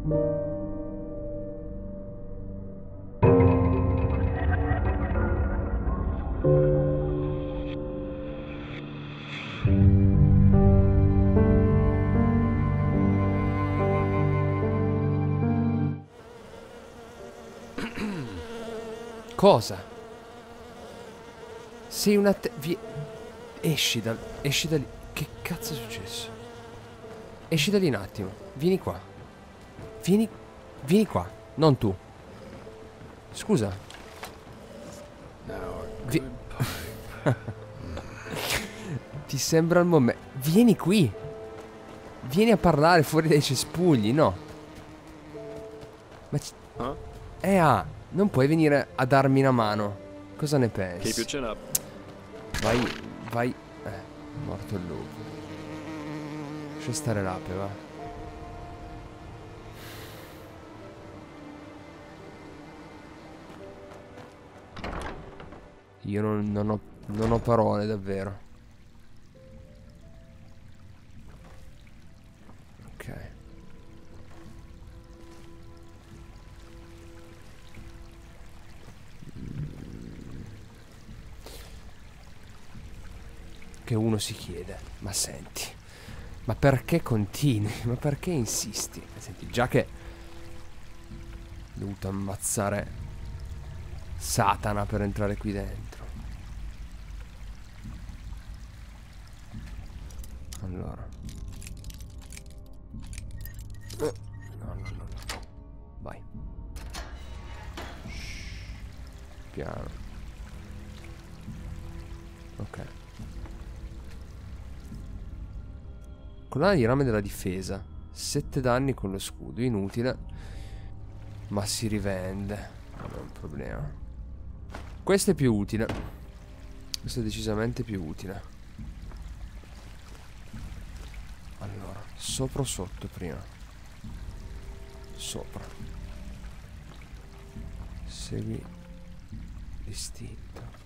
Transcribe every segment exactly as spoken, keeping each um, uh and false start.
Cosa? Sei una te... Vi... Esci da... Esci da lì. Che cazzo è successo? Esci da lì un attimo. Vieni qua. Vieni... Vieni qua. Non tu. Scusa. Vi... Ti sembra il momento... Vieni qui. Vieni a parlare fuori dai cespugli, no? Ma... C... Eh ah... Non puoi venire a darmi una mano. Cosa ne pensi? Vai, vai. Eh, morto il lupo. Lascia stare l'ape, va. Io non, non ho, non ho parole, davvero. Ok. Che uno si chiede, ma senti, ma perché continui? Ma perché insisti? Senti, già che ho dovuto ammazzare Satana per entrare qui dentro. Allora. No, no, no, no. Vai. Shh. Piano. Ok. Collana di rame della difesa. sette danni con lo scudo. Inutile. Ma si rivende. Non è un problema. Questo è più utile. Questo è decisamente più utile. Allora, sopra o sotto prima? Sopra. Segui l'istinto.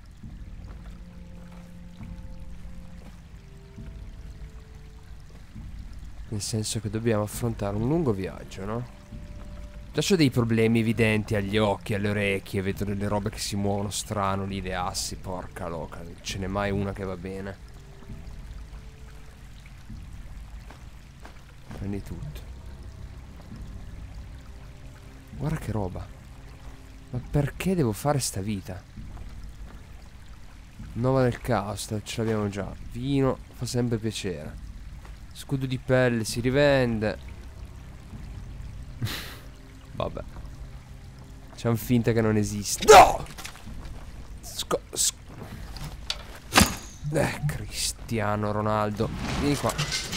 Nel senso che dobbiamo affrontare un lungo viaggio, no? Già c'ho dei problemi evidenti agli occhi, alle orecchie. Vedo delle robe che si muovono strano lì, le assi, porca loca. Non ce n'è mai una che va bene. Prendi tutto. Guarda che roba. Ma perché devo fare sta vita? Nova del caos, ce l'abbiamo già. Vino, fa sempre piacere. Scudo di pelle, si rivende. Vabbè. Facciamo finta che non esiste. No! Sco sc eh, Cristiano Ronaldo. Vieni qua.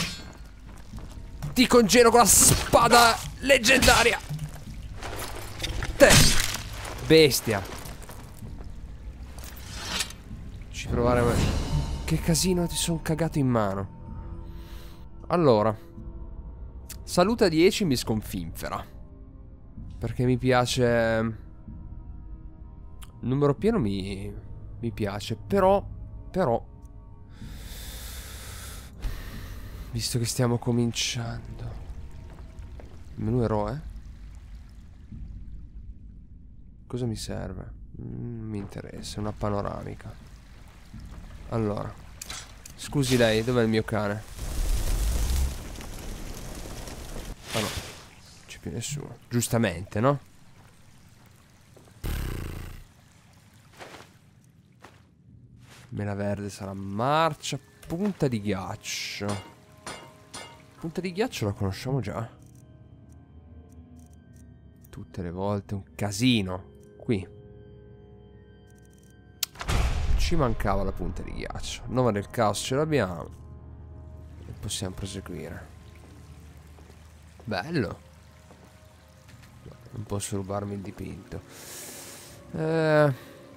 Ti congelo con la spada leggendaria. Te. Bestia. Ci provare a me. Che casino, ti sono cagato in mano. Allora, saluta dieci mi sconfinfera. Perché mi piace. Il numero pieno mi, mi piace. Però, però visto che stiamo cominciando. Il menu eroe? Cosa mi serve? Non mi interessa, una panoramica. Allora, scusi lei, dov'è il mio cane? Ah no, non c'è più nessuno. Giustamente, no? Mela verde sarà marcia. Punta di ghiaccio. Punta di ghiaccio la conosciamo già. Tutte le volte un casino. Qui ci mancava la punta di ghiaccio. Nova del caos ce l'abbiamo. E possiamo proseguire. Bello. No, non posso rubarmi il dipinto. Eh...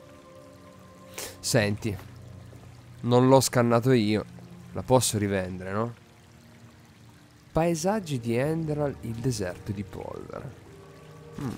Senti, non l'ho scannato io. La posso rivendere, no? Paesaggi di Enderal, il deserto di polvere. Hmm.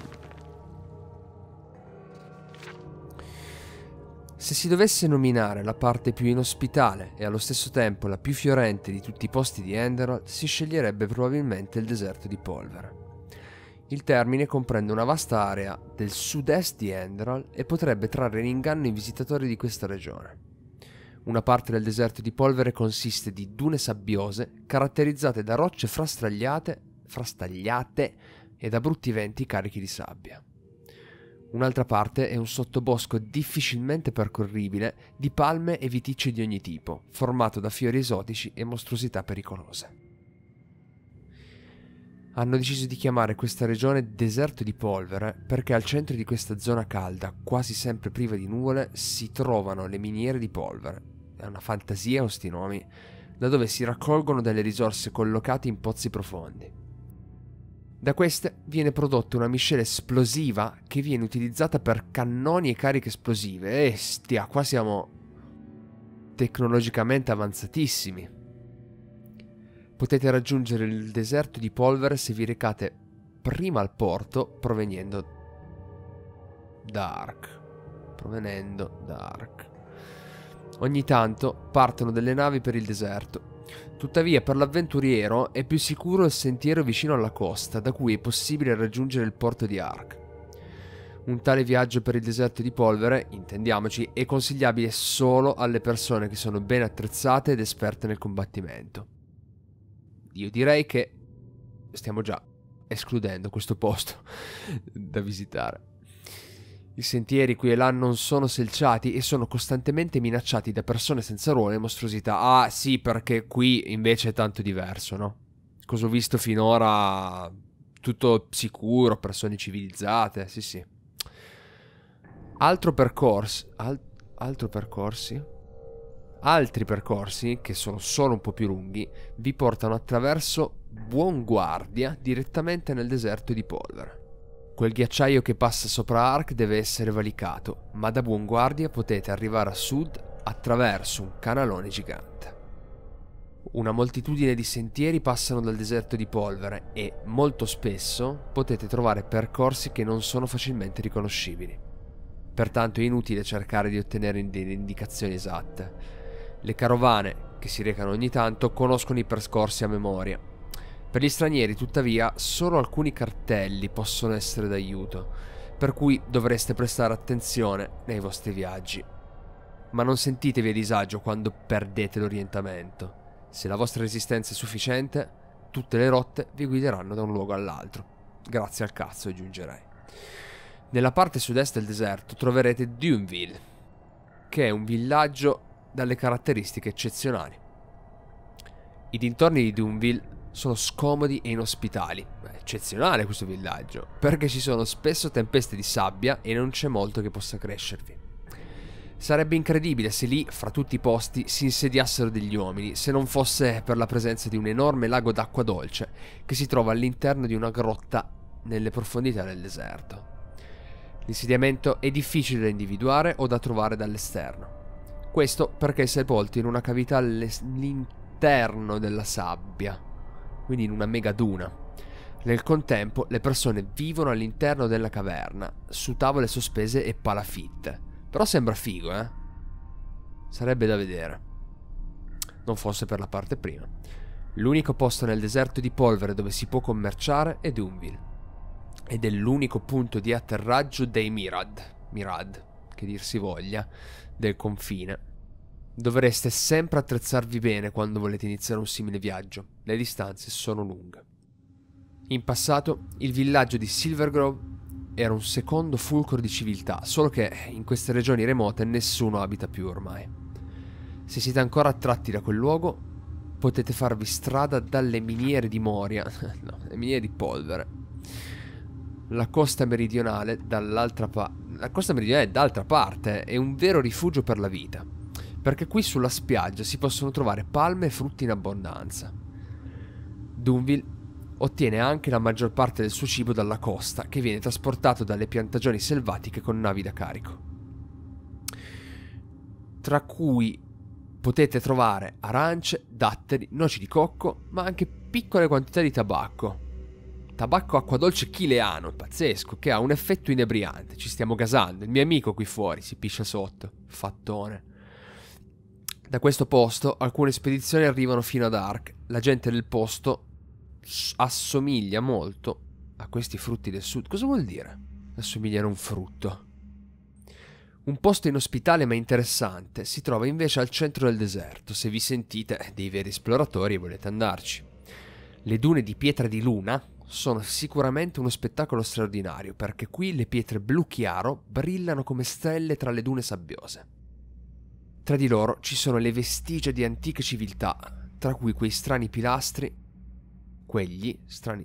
Se si dovesse nominare la parte più inospitale e allo stesso tempo la più fiorente di tutti i posti di Enderal, si sceglierebbe probabilmente il deserto di polvere. Il termine comprende una vasta area del sud-est di Enderal e potrebbe trarre in inganno i visitatori di questa regione. Una parte del deserto di polvere consiste di dune sabbiose caratterizzate da rocce frastagliate, frastagliate e da brutti venti carichi di sabbia. Un'altra parte è un sottobosco difficilmente percorribile di palme e viticci di ogni tipo, formato da fiori esotici e mostruosità pericolose. Hanno deciso di chiamare questa regione deserto di polvere perché al centro di questa zona calda, quasi sempre priva di nuvole, si trovano le miniere di polvere. È una fantasia questi nomi, da dove si raccolgono delle risorse collocate in pozzi profondi. Da queste viene prodotta una miscela esplosiva che viene utilizzata per cannoni e cariche esplosive. E stia, qua siamo tecnologicamente avanzatissimi. Potete raggiungere il deserto di polvere se vi recate prima al porto provenendo da Ark. Provenendo da Ark. Ogni tanto partono delle navi per il deserto. Tuttavia, per l'avventuriero è più sicuro il sentiero vicino alla costa, da cui è possibile raggiungere il porto di Ark. Un tale viaggio per il deserto di polvere, intendiamoci, è consigliabile solo alle persone che sono ben attrezzate ed esperte nel combattimento. Io direi che stiamo già escludendo questo posto da visitare. I sentieri qui e là non sono selciati e sono costantemente minacciati da persone senza ruolo e mostruosità. Ah sì, perché qui invece è tanto diverso, no? Cosa ho visto finora, tutto sicuro, persone civilizzate, sì sì. Altro percorso, al, altro percorsi? Altri percorsi, che sono solo un po' più lunghi, vi portano attraverso Buonguardia direttamente nel deserto di polvere. Quel ghiacciaio che passa sopra Ark deve essere valicato, ma da Buonguardia potete arrivare a sud attraverso un canalone gigante. Una moltitudine di sentieri passano dal deserto di polvere e, molto spesso, potete trovare percorsi che non sono facilmente riconoscibili. Pertanto è inutile cercare di ottenere delle indicazioni esatte. Le carovane, che si recano ogni tanto, conoscono i percorsi a memoria. Per gli stranieri, tuttavia, solo alcuni cartelli possono essere d'aiuto, per cui dovreste prestare attenzione nei vostri viaggi. Ma non sentitevi a disagio quando perdete l'orientamento. Se la vostra resistenza è sufficiente, tutte le rotte vi guideranno da un luogo all'altro. Grazie al cazzo, aggiungerei. Nella parte sud-est del deserto troverete Duneville, che è un villaggio dalle caratteristiche eccezionali. I dintorni di Duneville sono scomodi e inospitali. È eccezionale questo villaggio, perché ci sono spesso tempeste di sabbia e non c'è molto che possa crescervi. Sarebbe incredibile se lì, fra tutti i posti, si insediassero degli uomini, se non fosse per la presenza di un enorme lago d'acqua dolce che si trova all'interno di una grotta nelle profondità del deserto. L'insediamento è difficile da individuare o da trovare dall'esterno. Questo perché è sepolto in una cavità all'interno della sabbia, quindi in una mega duna. Nel contempo le persone vivono all'interno della caverna, su tavole sospese e palafitte. Però sembra figo, eh? Sarebbe da vedere. Non fosse per la parte prima. L'unico posto nel deserto di polvere dove si può commerciare è Duneville. Ed è l'unico punto di atterraggio dei Mirad, Mirad, che dir si voglia, del confine. Dovreste sempre attrezzarvi bene quando volete iniziare un simile viaggio. Le distanze sono lunghe. In passato, il villaggio di Silvergrove era un secondo fulcro di civiltà, solo che in queste regioni remote nessuno abita più ormai. Se siete ancora attratti da quel luogo, potete farvi strada dalle miniere di Moria, no, le miniere di polvere. La costa meridionale dall'altra parte, la costa meridionale è d'altra parte, è un vero rifugio per la vita, perché qui sulla spiaggia si possono trovare palme e frutti in abbondanza. Duneville ottiene anche la maggior parte del suo cibo dalla costa, che viene trasportato dalle piantagioni selvatiche con navi da carico, tra cui potete trovare arance, datteri, noci di cocco, ma anche piccole quantità di tabacco. Tabacco acquadolce chileano, pazzesco, che ha un effetto inebriante. Ci stiamo gasando. Il mio amico qui fuori si piscia sotto. Fattone. Da questo posto alcune spedizioni arrivano fino ad Ark. La gente del posto assomiglia molto a questi frutti del sud. Cosa vuol dire? Assomigliano a un frutto. Un posto inospitale ma interessante si trova invece al centro del deserto, se vi sentite dei veri esploratori e volete andarci. Le dune di pietra di luna sono sicuramente uno spettacolo straordinario, perché qui le pietre blu chiaro brillano come stelle tra le dune sabbiose. Tra di loro ci sono le vestigia di antiche civiltà, tra cui quei strani pilastri, quegli strani,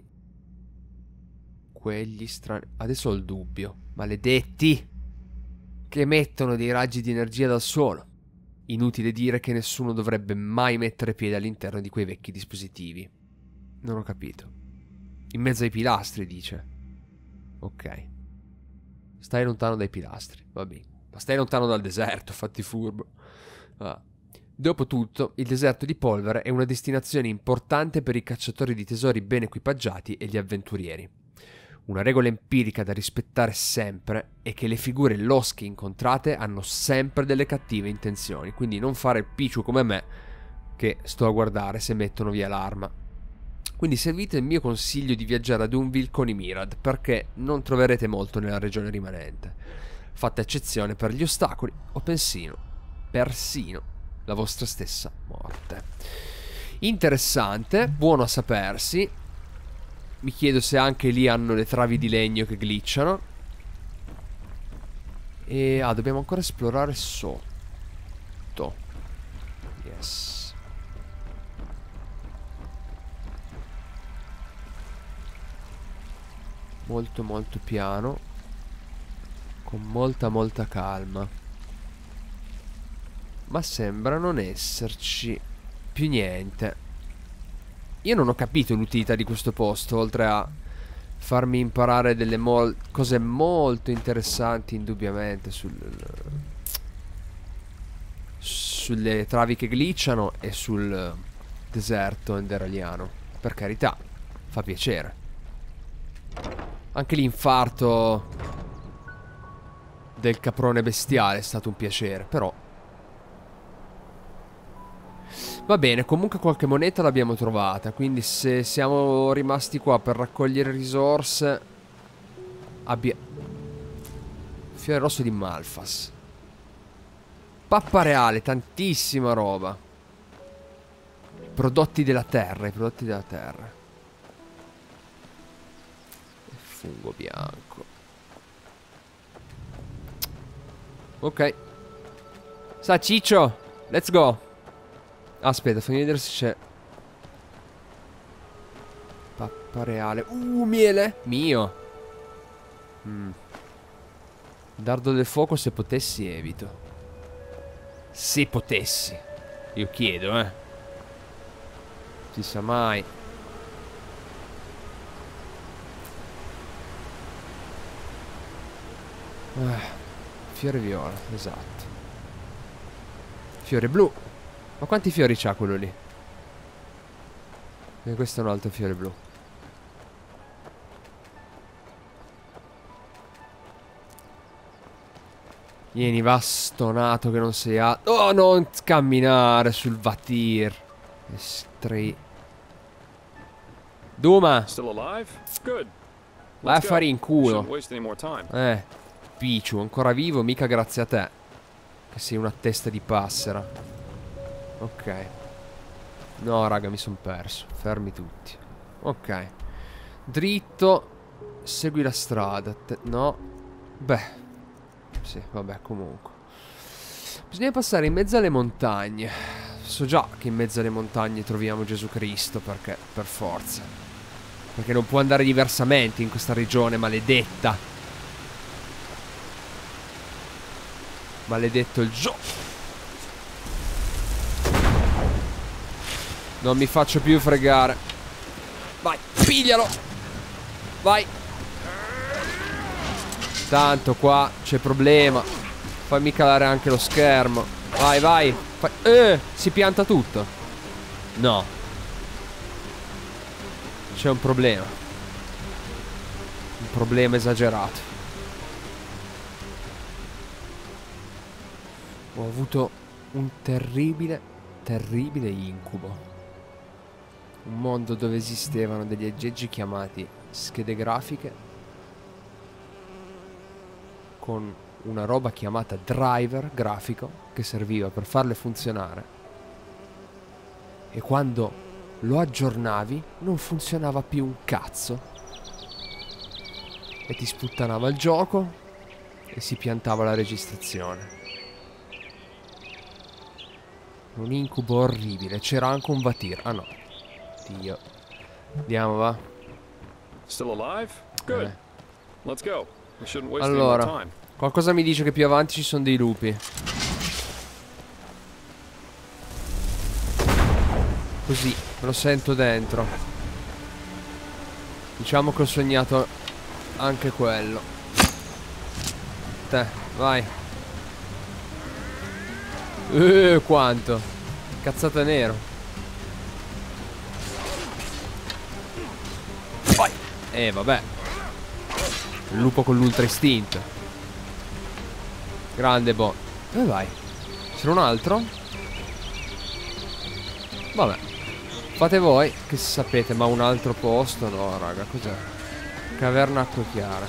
quegli strani, adesso ho il dubbio, maledetti, che emettono dei raggi di energia dal suolo. Inutile dire che nessuno dovrebbe mai mettere piede all'interno di quei vecchi dispositivi. Non ho capito. In mezzo ai pilastri, dice. Ok. Stai lontano dai pilastri, va bene. Ma stai lontano dal deserto, fatti furbo. Ah. Dopotutto, il deserto di polvere è una destinazione importante per i cacciatori di tesori ben equipaggiati e gli avventurieri. Una regola empirica da rispettare sempre è che le figure losche incontrate hanno sempre delle cattive intenzioni, quindi non fare il picciu come me, che sto a guardare se mettono via l'arma. Quindi seguite il mio consiglio di viaggiare ad Unville con i Mirad, perché non troverete molto nella regione rimanente. Fate eccezione per gli ostacoli o persino, persino la vostra stessa morte. Interessante, buono a sapersi. Mi chiedo se anche lì hanno le travi di legno che glitchano. E ah, dobbiamo ancora esplorare sotto. Yes. Molto molto piano, con molta molta calma. Ma sembra non esserci più niente. Io non ho capito l'utilità di questo posto, oltre a farmi imparare delle mol cose molto interessanti indubbiamente sul sulle travi che glitchano e sul deserto enderaliano. Per carità, fa piacere. Anche l'infarto del caprone bestiale è stato un piacere, però va bene, comunque qualche moneta l'abbiamo trovata, quindi se siamo rimasti qua per raccogliere risorse abbia... Fiore rosso di Malfas. Pappa reale, tantissima roba. Prodotti della terra, i prodotti della terra. Fungo bianco. Ok. Sa Ciccio, let's go. Aspetta, fammi vedere se c'è. Pappa reale. Uh, miele. Mio. mm. Dardo del fuoco, se potessi evito. Se potessi. Io chiedo, eh. Si sa mai. Ah, fiore viola, esatto. Fiore blu. Ma quanti fiori c'ha quello lì? E questo è un altro fiore blu. Vieni, va stonato che non sei a... Oh, non camminare sul Vatir. Estri... Duma! Vai a fare in culo. Eh, Pichu, ancora vivo, mica grazie a te. Che sei una testa di passera. Ok. No, raga, mi son perso. Fermi tutti. Ok. Dritto. Segui la strada. Te no. Beh. Sì, vabbè, comunque. Bisogna passare in mezzo alle montagne. So già che in mezzo alle montagne troviamo Gesù Cristo, perché, per forza. Perché non può andare diversamente in questa regione maledetta. Maledetto il gioco. Non mi faccio più fregare. Vai, piglialo. Vai. Tanto qua c'è problema. Fammi calare anche lo schermo. Vai, vai. Fai... Eh, si pianta tutto. No. C'è un problema. Un problema esagerato. Ho avuto un terribile, terribile incubo. Un mondo dove esistevano degli aggeggi chiamati schede grafiche, con una roba chiamata driver grafico che serviva per farle funzionare. E quando lo aggiornavi non funzionava più un cazzo. E ti sputtanava il gioco e si piantava la registrazione. Un incubo orribile. C'era anche un Vatir. Ah no. Dio. Andiamo, va. Still alive? Good. Eh. Let's go. We shouldn't waste any more Allora, time. qualcosa mi dice che più avanti ci sono dei lupi. Così, me lo sento dentro. Diciamo che ho sognato anche quello. Te, vai. Eh, quanto. Cazzato nero. Vai. Eh, vabbè. Il lupo con l'ultra istinto. Grande Bo. Dove vai? C'era un altro? Vabbè. Fate voi che sapete, ma un altro posto? No, raga, cos'è? Caverna acque chiare.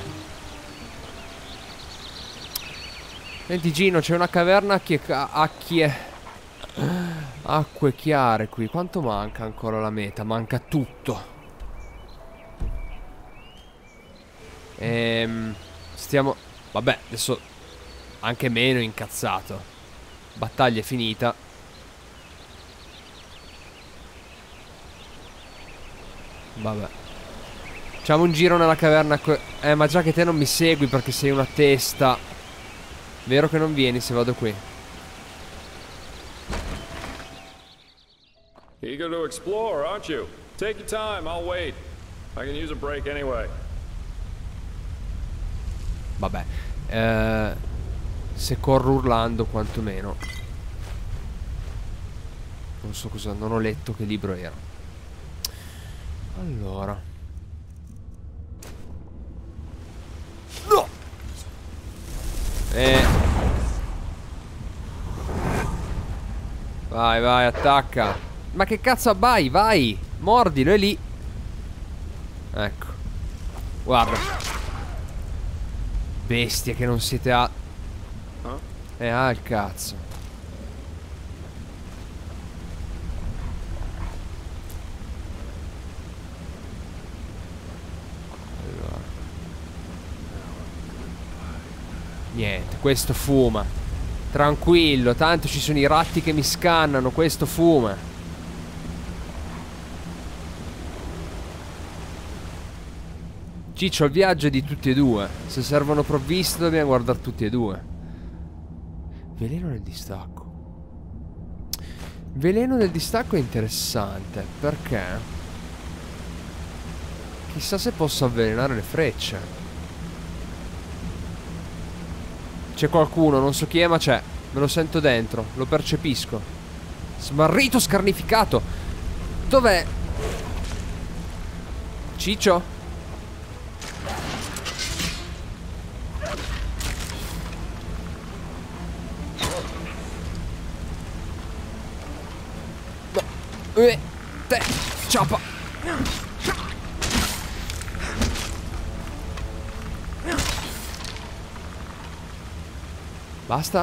Senti Gino, c'è una caverna che acchie... acque chiare qui. Quanto manca ancora la meta? Manca tutto. Ehm... Stiamo... Vabbè, adesso... Anche meno incazzato. Battaglia è finita. Vabbè. Facciamo un giro nella caverna. Eh, ma già che te non mi segui perché sei una testa. Vero che non vieni se vado qui? Eager to explore, aren't you? Take your time, I'll wait. I can use a break anyway. Vabbè. Eh, se corro urlando quantomeno. Non so cosa. Non ho letto che libro era. Allora. No! Eh. Vai, vai, attacca. Ma che cazzo vai, vai. Mordilo, è lì. Ecco. Guarda. Bestie che non siete a... Eh, ah, il cazzo. Allora. Niente, questo fuma. Tranquillo, tanto ci sono i ratti che mi scannano. Questo fuma. Ciccio, il viaggio è di tutti e due. Se servono provviste dobbiamo guardare tutti e due. Veleno nel distacco. Veleno nel distacco è interessante. Perché? Chissà se posso avvelenare le frecce. C'è qualcuno, non so chi è ma c'è. Me lo sento dentro, lo percepisco. Smarrito scarnificato. Dov'è? Ciccio? Eh, te, ciapa. Basta?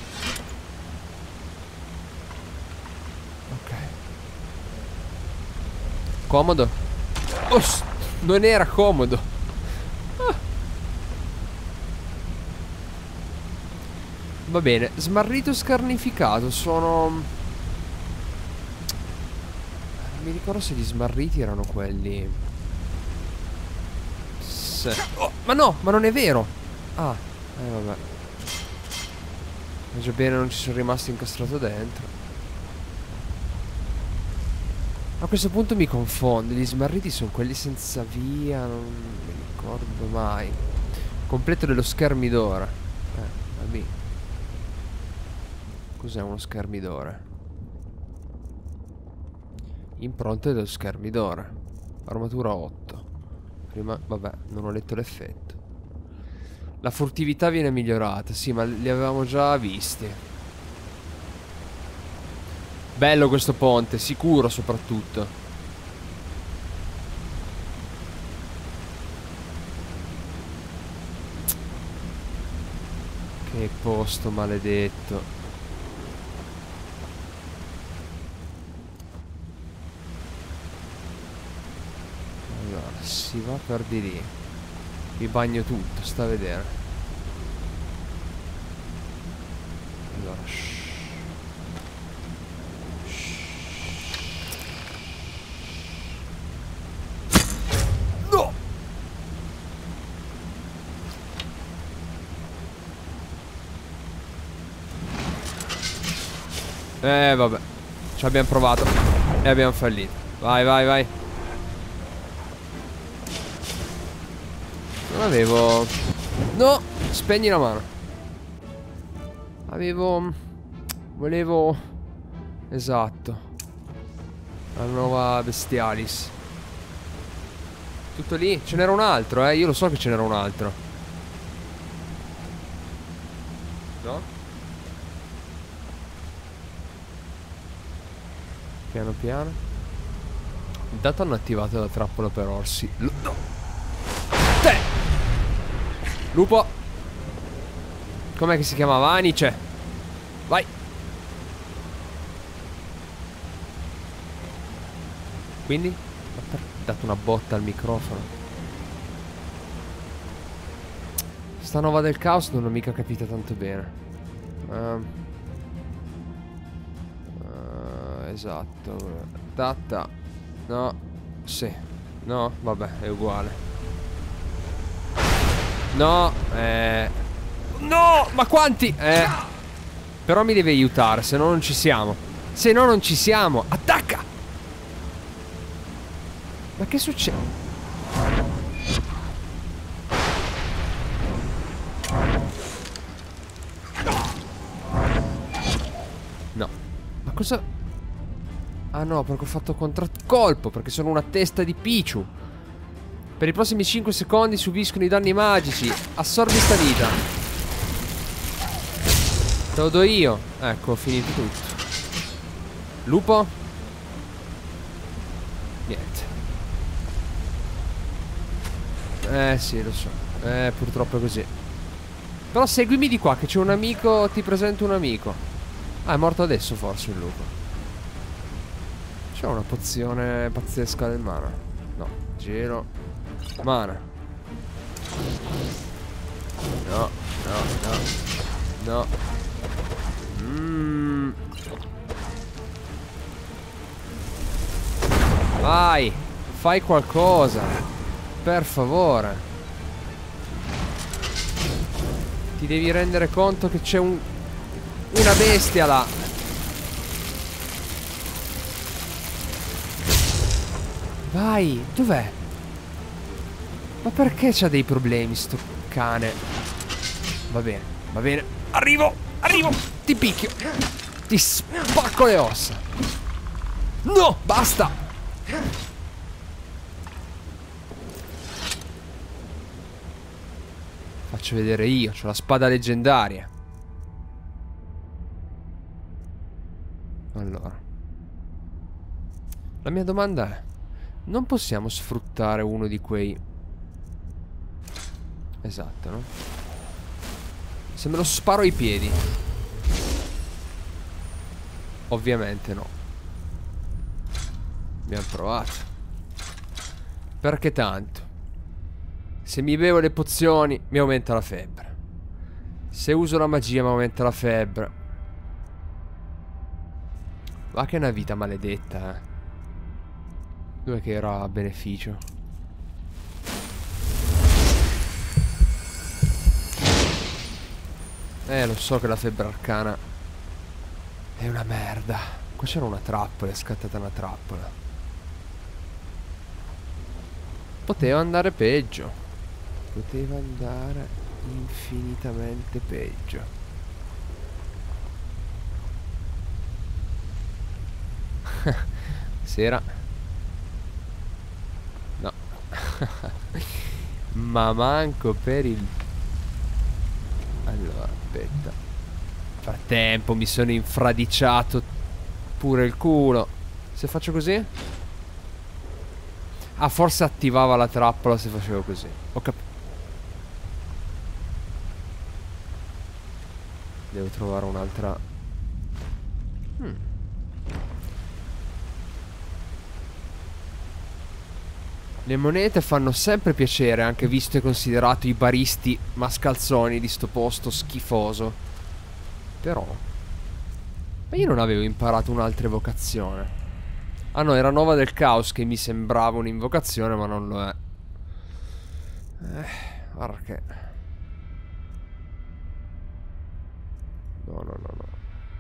Ok. Comodo? Oh, non era comodo. Ah. Va bene, smarrito scarnificato. Sono... Mi ricordo se gli smarriti erano quelli. Se... Oh, ma no, ma non è vero. Ah, eh vabbè. Ma già bene non ci sono rimasto incastrato dentro. A questo punto mi confondo. Gli smarriti sono quelli senza via. Non mi ricordo mai. Completo dello schermidore. Eh, vabbè. Cos'è uno schermidore? Impronte dello schermidore. Armatura otto. Prima, vabbè, non ho letto l'effetto. La furtività viene migliorata. Sì, ma li avevamo già visti. Bello questo ponte, sicuro soprattutto. Che posto maledetto. Allora, si va per di lì. Mi bagno tutto, sta a vedere. Allora, shh. No! Eh, vabbè. Ci abbiamo provato e abbiamo fallito. Vai, vai, vai. Non avevo... No! Spegni la mano. Avevo... Volevo... Esatto. La nuova Bestialis. Tutto lì? Ce n'era un altro, eh? Io lo so che ce n'era un altro. No? Piano piano. Intanto hanno attivato la trappola per orsi. L no! Te! Lupo! Com'è che si chiamava? Anice! Vai! Quindi? Ha dato una botta al microfono. Sta nova del caos non l'ho mica capita tanto bene. uh, uh, Esatto. Data. No. Sì. No, vabbè, è uguale. No, eh... No, ma quanti? Eh... Però mi deve aiutare, se no non ci siamo. Se no non ci siamo. Attacca! Ma che succede? No. Ma cosa... Ah no, perché ho fatto contraccolpo, perché sono una testa di Pichu. Per i prossimi cinque secondi subiscono i danni magici. Assorbi sta vita. Te lo do io. Ecco, ho finito tutto. Lupo? Niente. Eh sì, lo so. Eh, purtroppo è così. Però seguimi di qua, che c'è un amico. Ti presento un amico. Ah, è morto adesso forse il lupo. C'è una pozione pazzesca del mana. No, giro. Mana. No, no, no. No. Mm. Vai. Fai qualcosa. Per favore. Ti devi rendere conto che c'è un... una bestia là. Vai. Dov'è? Ma perché c'ha dei problemi sto cane? Va bene, va bene. Arrivo, arrivo. Ti picchio. Ti spacco le ossa. No, basta. Faccio vedere io, c'ho la spada leggendaria. Allora, la mia domanda è: non possiamo sfruttare uno di quei... Esatto, no? Se me lo sparo ai piedi. Ovviamente no. Abbiamo provato. Perché tanto? Se mi bevo le pozioni mi aumenta la febbre. Se uso la magia mi aumenta la febbre. Va che è una vita maledetta, eh. Dov'è che era a beneficio? Eh, lo so che la febbre arcana è una merda. Qua c'era una trappola, è scattata una trappola. Poteva andare peggio. Poteva andare infinitamente peggio. Sera. No. Ma manco per il... Allora, aspetta. Frattempo mi sono infradiciato pure il culo. Se faccio così? Ah, forse attivava la trappola se facevo così. Ho capito. Devo trovare un'altra. Hmm. Le monete fanno sempre piacere, anche visto e considerato i baristi mascalzoni di sto posto schifoso. Però ma io non avevo imparato un'altra evocazione. Ah no, era Nova del Caos, che mi sembrava un'invocazione, ma non lo è. Eh, guarda che... No, no, no, no.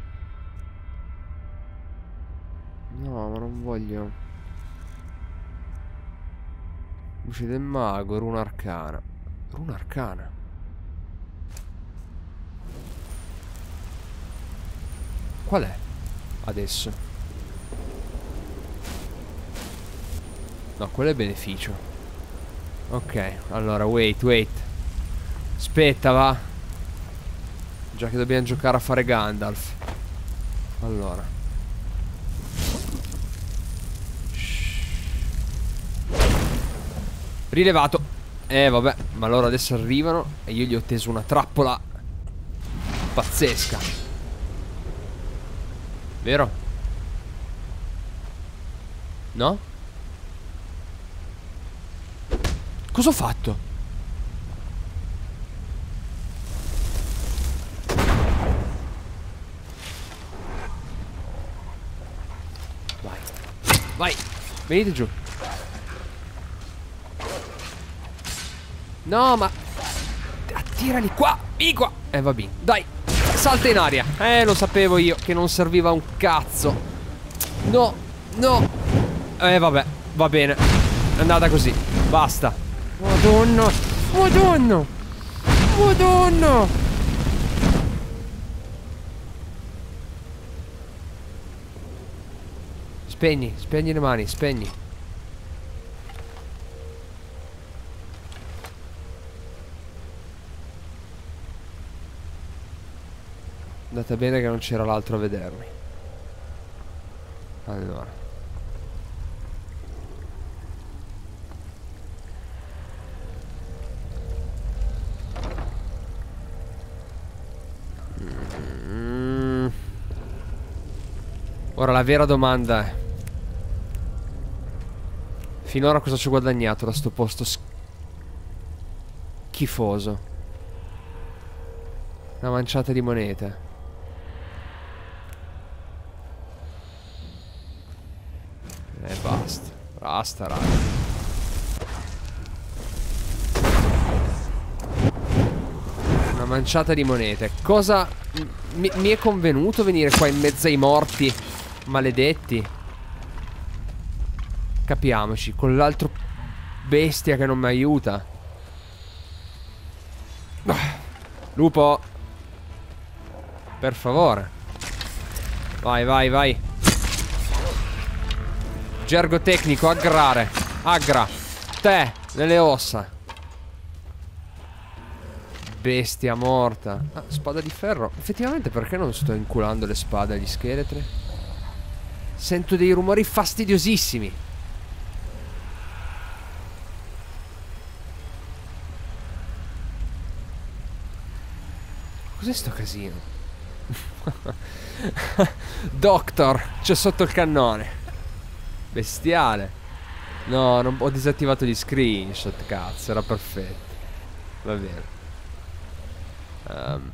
No, ma non voglio. Luce del mago, runa arcana. Runa arcana. Qual è? Adesso. No, quello è beneficio. Ok, allora, wait, wait. Aspetta, va. Già che dobbiamo giocare a fare Gandalf. Allora. Rilevato. Eh vabbè, ma loro adesso arrivano e io gli ho teso una trappola pazzesca. Vero? No? Cosa ho fatto? Vai. Vai. Venite giù. No, ma... attirali qua. Vieni qua. Eh, va bene. Dai. Salta in aria. Eh, lo sapevo io che non serviva un cazzo. No. No. Eh, vabbè. Va bene. È andata così. Basta. Madonna. Madonna. Madonna. Spegni. Spegni le mani. Spegni. Andate bene che non c'era l'altro a vedermi. Allora. Mm. Ora la vera domanda è: finora cosa ci ho guadagnato da sto posto schifoso? Una manciata di monete. E basta. Basta, raga. Una manciata di monete. Cosa mi, mi è convenuto venire qua in mezzo ai morti maledetti? Capiamoci. Con l'altro bestia che non mi aiuta. Lupo. Per favore. Vai, vai, vai. Gergo tecnico, aggrare. Aggra. Te, nelle ossa. Bestia morta. Ah, spada di ferro. Effettivamente perché non sto inculando le spade agli scheletri? Sento dei rumori fastidiosissimi. Cos'è sto casino? Doctor, c'è sotto il cannone. Bestiale. No, non ho disattivato gli screenshot. Cazzo, era perfetto. Va bene. um.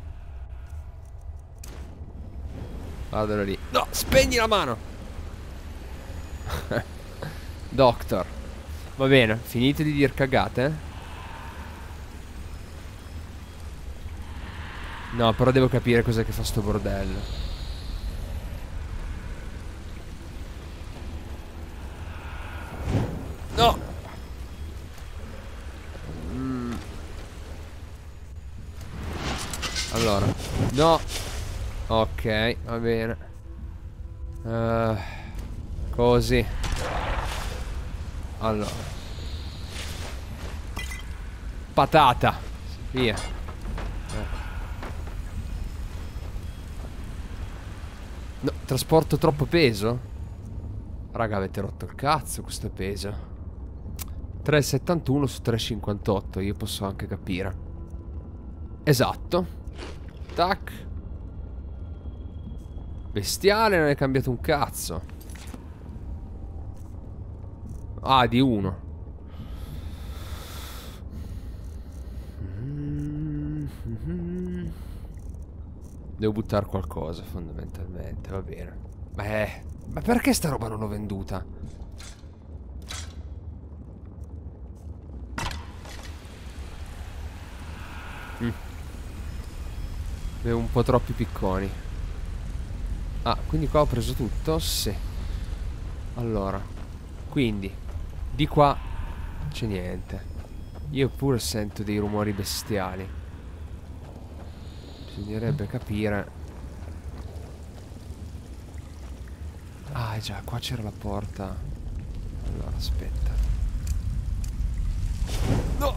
Guardalo lì. No, spegni la mano. Doctor. Va bene, finite di dir cagate, eh? No, però devo capire cos'è che fa sto bordello. No. mm. Allora. No. Ok, va bene. uh, Così. Allora. Patata. Via. No, trasporto troppo peso? Raga, avete rotto il cazzo questo peso. tre virgola settantuno su tre virgola cinquantotto. Io posso anche capire. Esatto. Tac. Bestiale non è cambiato un cazzo. Ah, di uno. Devo buttare qualcosa fondamentalmente, va bene. Eh, ma perché sta roba non l'ho venduta? Mm. Avevo un po' troppi picconi. Ah, quindi qua ho preso tutto? Sì. Allora, quindi di qua c'è niente. Io pure sento dei rumori bestiali. Bisognerebbe capire. Ah, già, qua c'era la porta. Allora, aspetta. No!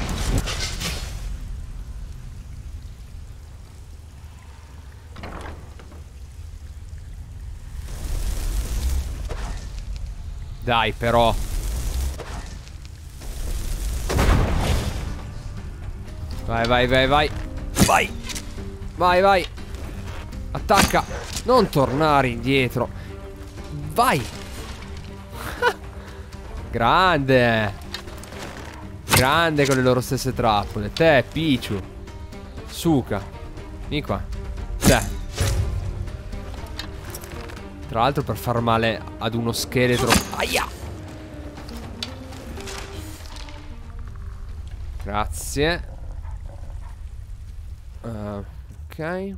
Dai, però. Vai, vai, vai, vai. Vai. Vai, vai. Attacca. Non tornare indietro. Vai. Grande. Grande con le loro stesse trappole. Te, Pichu. Suka. Vieni qua. Te. Tra l'altro per far male ad uno scheletro. Aia. Grazie. Uh, ok.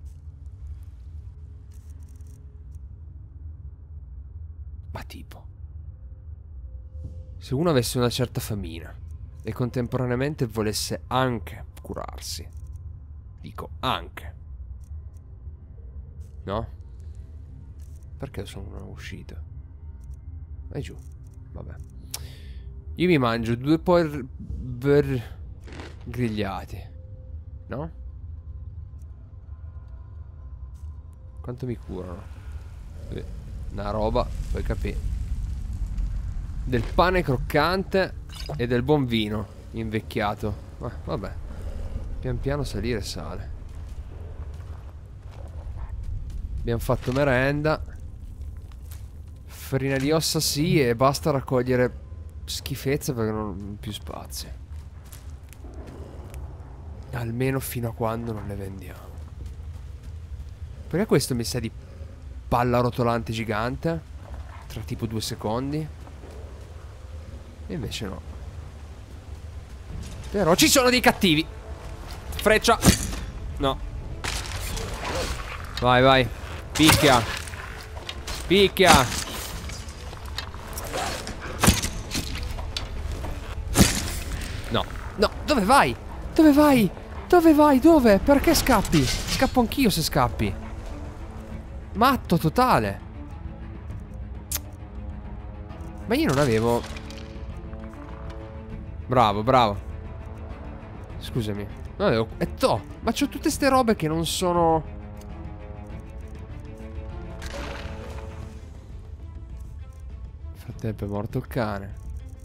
Ma tipo, se uno avesse una certa famina e contemporaneamente volesse anche curarsi, dico anche, no? Perché sono uscito? Vai giù. Vabbè. Io mi mangio due por grigliati, no? Quanto mi curano? Una roba, puoi capire. Del pane croccante e del buon vino invecchiato. Ma vabbè. Pian piano salire e sale. Abbiamo fatto merenda. Farina di ossa sì, e basta raccogliere schifezze perché non ho più spazio. Almeno fino a quando non le vendiamo. Perché questo mi sa di palla rotolante gigante tra tipo due secondi. E invece no. Però ci sono dei cattivi. Freccia. No. Vai, vai. Picchia. Picchia. No. No. Dove vai? Dove vai? Dove vai? Dove? Perché scappi? Scappo anch'io se scappi. Matto totale. Ma io non avevo. Bravo, bravo. Scusami. Non avevo. E to. Ma c'ho tutte ste robe che non sono. Nel frattempo è morto il cane.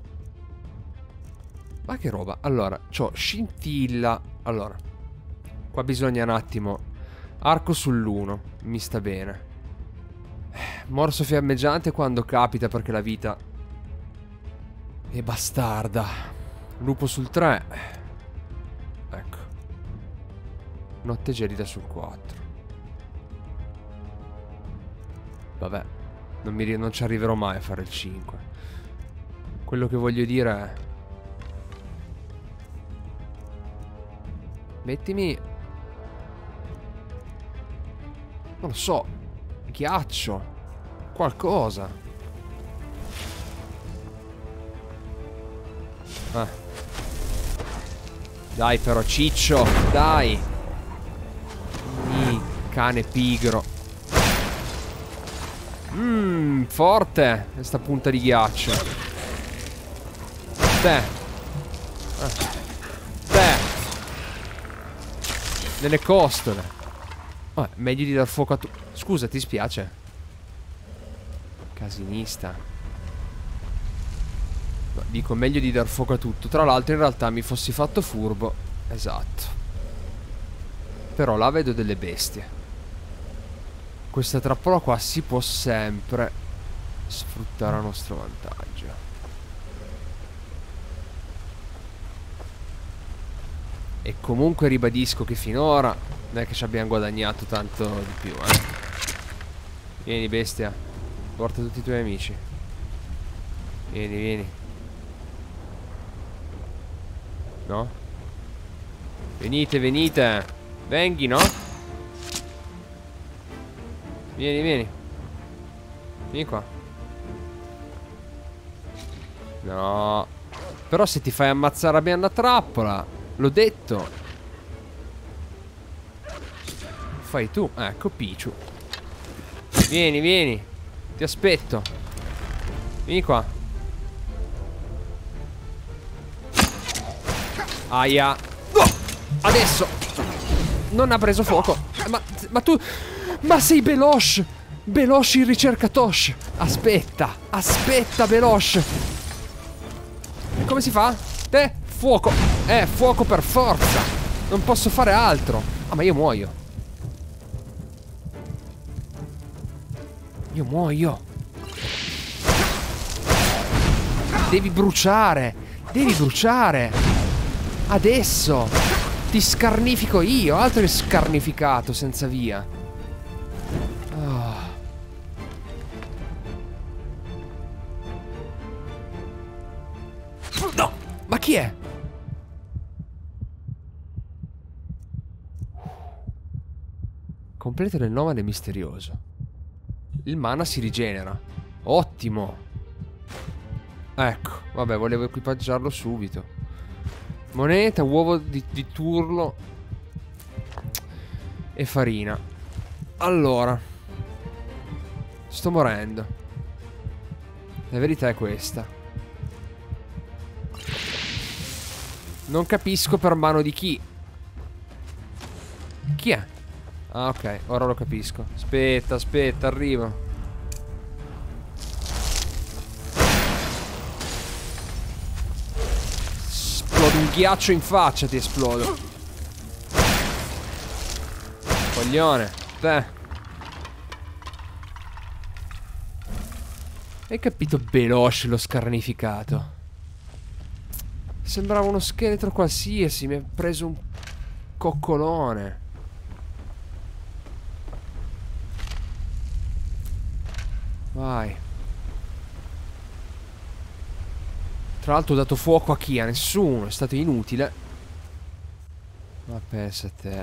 Ma che roba. Allora, c'ho scintilla. Allora, qua bisogna un attimo. Arco sull'uno, mi sta bene. Morso fiammeggiante quando capita perché la vita è bastarda. Lupo sul tre. Ecco. Notte gelida sul quattro. Vabbè, non, mi, non ci arriverò mai a fare il cinque. Quello che voglio dire è: mettimi, non lo so, ghiaccio, qualcosa. Ah. Dai però, ciccio, dai. Mmm, cane pigro. Mmm, forte questa punta di ghiaccio. Te. Ah. Te. Nelle costole. Oh, meglio di dar fuoco a tu. Scusa, ti spiace? Casinista. No, dico meglio di dar fuoco a tutto. Tra l'altro in realtà mi fossi fatto furbo. Esatto. Però là vedo delle bestie. questa trappola qua si può sempre sfruttare a nostro vantaggio. E comunque ribadisco che finora non è che ci abbiamo guadagnato tanto di più, eh. Vieni bestia, porta tutti i tuoi amici. Vieni, vieni. No? Venite, venite. Venghi, no? Vieni, vieni. Vieni qua. No. Però se ti fai ammazzare abbiamo la trappola. L'ho detto. Fai tu. Ecco Pichu. Vieni, vieni. Ti aspetto. Vieni qua. Aia. Oh! Adesso. Non ha preso fuoco. Ma, ma tu... Ma sei Belosh. Belosh il ricercatosh. Aspetta. Aspetta Belosh. Come si fa? Te? Fuoco. Eh, fuoco per forza. Non posso fare altro. Ah, ma io muoio. Io muoio. Devi bruciare. Devi bruciare. Adesso. Ti scarnifico io. Altro che scarnificato senza via. Oh. No. Ma chi è? Completo del nomade misterioso. Il mana si rigenera. Ottimo. Ecco. Vabbè, volevo equipaggiarlo subito. Moneta, uovo di, di turlo e farina. Allora, sto morendo. La verità è questa. Non capisco per mano di chi. Chi è? Ah, ok, ora lo capisco. Aspetta, aspetta, arrivo. Esplodo un ghiaccio in faccia, ti esplodo. Coglione, te. Hai capito Belosh lo scarnificato? Sembrava uno scheletro qualsiasi. Mi ha preso un coccolone. Vai. Tra l'altro ho dato fuoco a chi? A nessuno. È stato inutile. Ma pensa a te.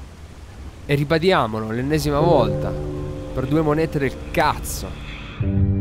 E ribadiamolo l'ennesima volta. Per due monete del cazzo.